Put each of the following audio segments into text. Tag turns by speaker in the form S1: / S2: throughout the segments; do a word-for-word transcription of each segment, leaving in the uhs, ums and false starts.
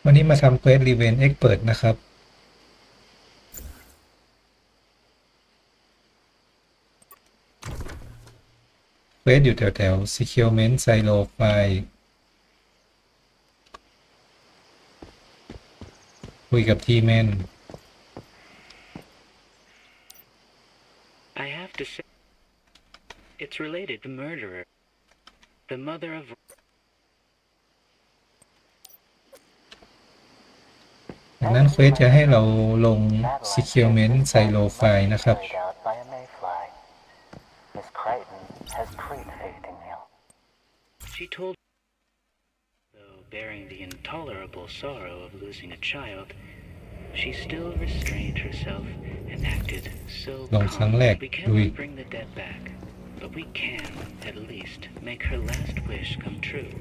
S1: วันนี้มาทำเควสรีเวนเอ็กเปิดนะครับเควสอยู่แถวแถว Securement Silo ไฟคุยกับทีแมน
S2: I have to say, it's related to murderer. The mother of
S1: ดังนั้นเควสจะให้เราลง Securement Silo ไฟนะครับ
S2: she told, though bearing the intolerable sorrow of losing a child, she still restrained herself and acted so
S1: ลงครั้ง
S2: calm.
S1: แรก
S2: We
S1: ลุย
S2: cannot bring the dead back, but we can, at least, make her last wish come true.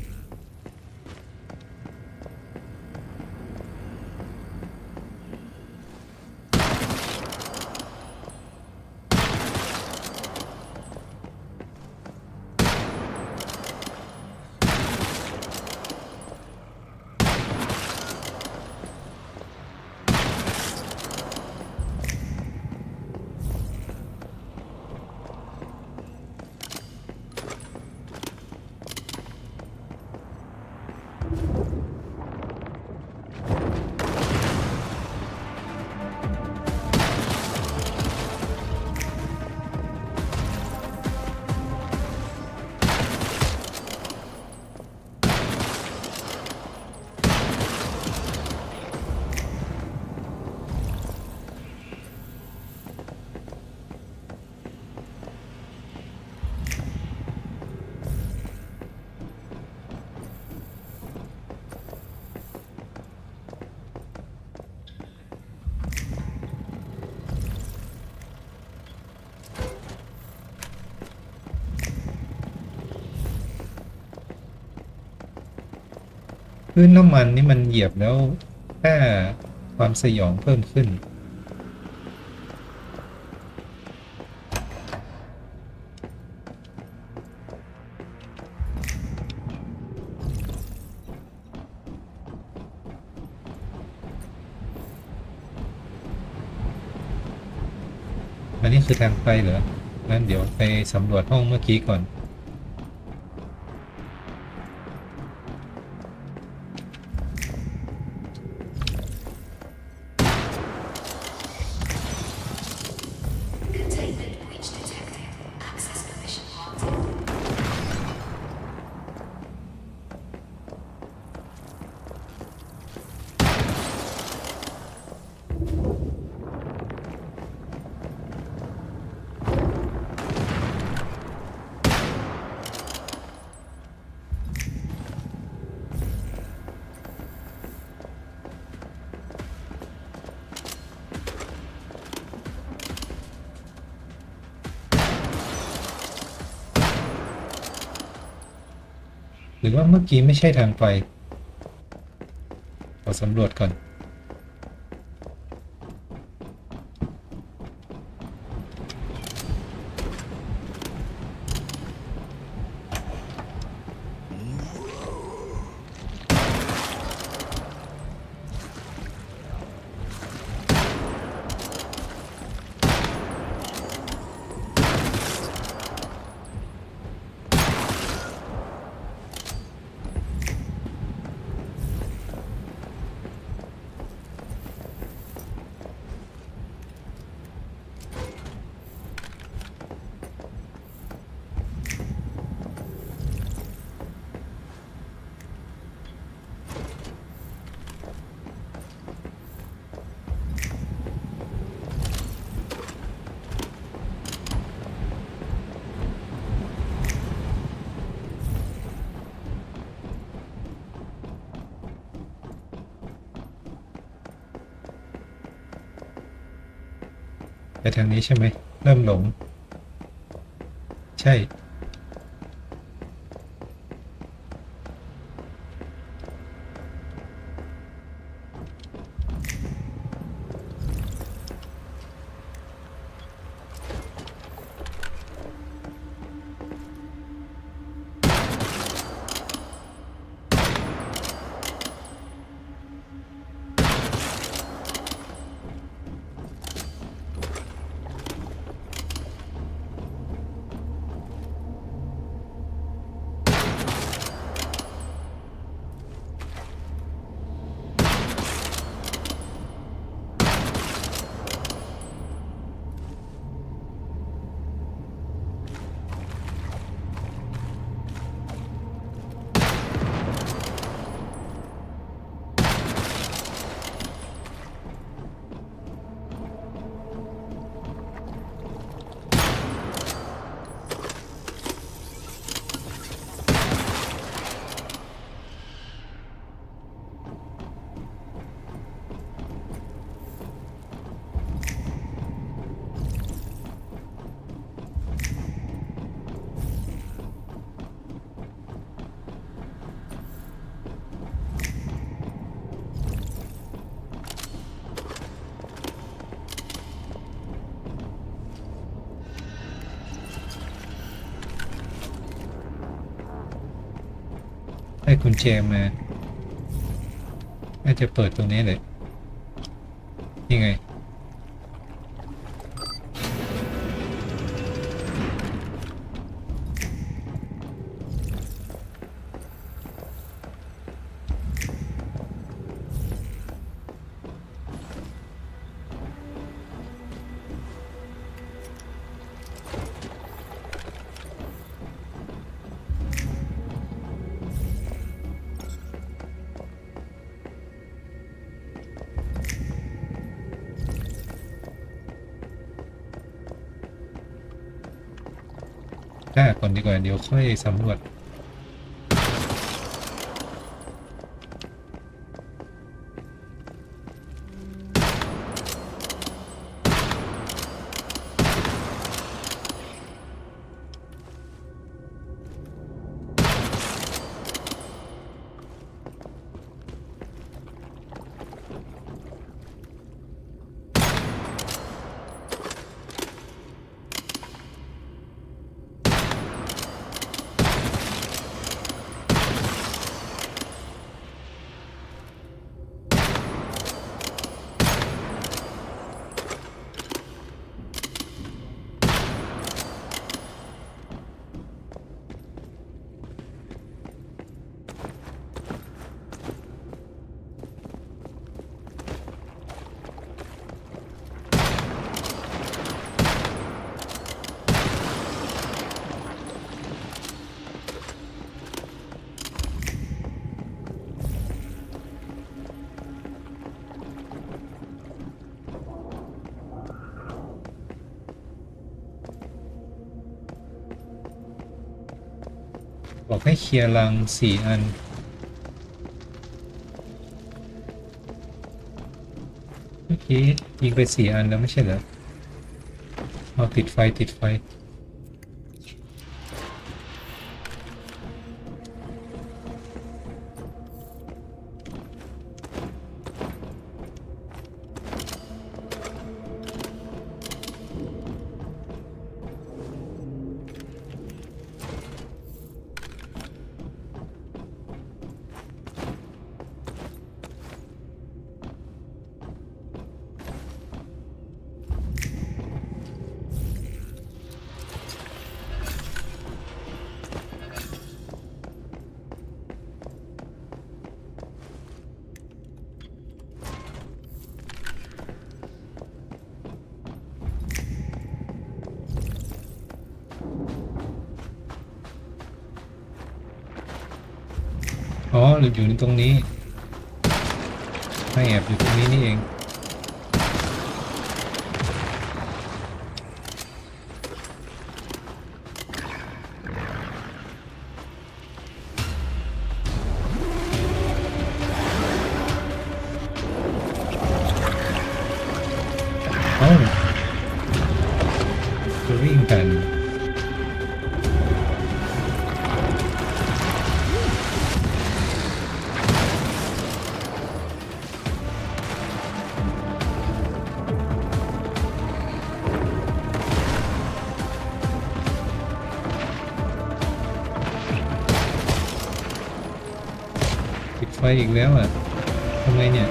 S2: พื้นน้ำมันนี่มันเหยียบแล้วค่าความสยองเพิ่มขึ้นอันนี้คือทางไปเหรองั้นเดี๋ยวไปสำรวจห้องเมื่อกี้ก่อนหรือว่าเมื่อกี้ไม่ใช่ทางไปขอสำรวจก่อนไปทางนี้ใช่ไหมเริ่มหลงใช่
S1: กุญแจมาน่าจะเปิดตรงนี้เลยยังไงได้ก่อนดีกว่าเดี๋ยวค่อยสำรวจบอกให้เคลียร์รังสี่อันเมื่อกี้ยิงไปสี่อันแล้วไม่ใช่เหรอเอาติดไฟติดไฟอ๋ออยู่ตรงนี้ไม่แอบอยู่ตรงนี้นี่เองเอ้าจะวิ่งกันปิดไฟอีกแล้วอ่ะทำไมเนี่ย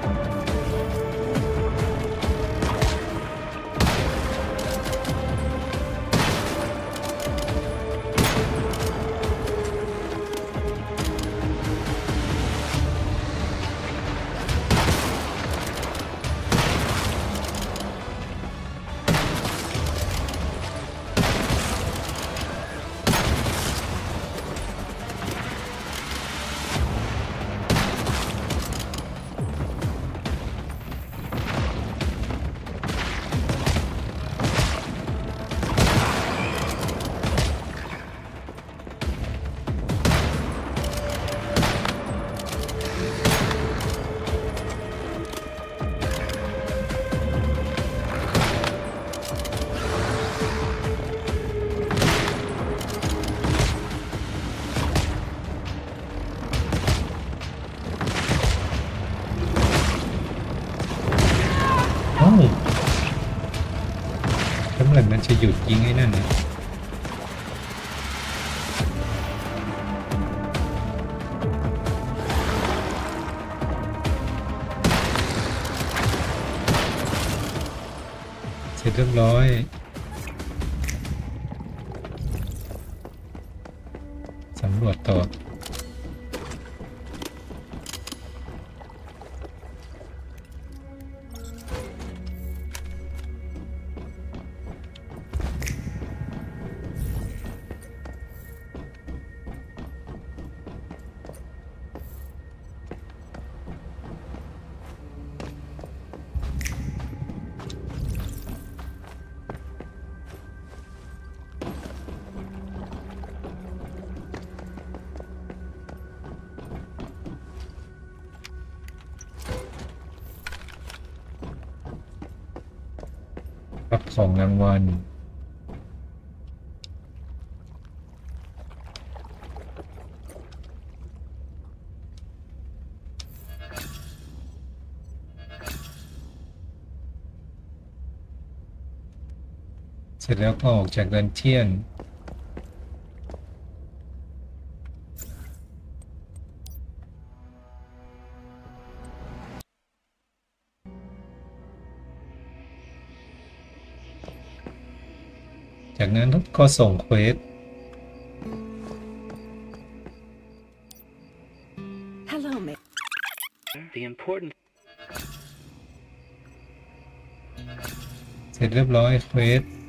S1: เอ้าแล้วเมื่อไหร่มันจะหยุดยิงไอ้นั่นนะเรียบร้อยสำรวจต่อรับของรางวัลเสร็จแล้วก็ออกจากดันเจียนจากนั้นก็ส่งเควส
S3: Hello, Mick.
S2: The important
S1: เสร็จเรียบร้อยเควส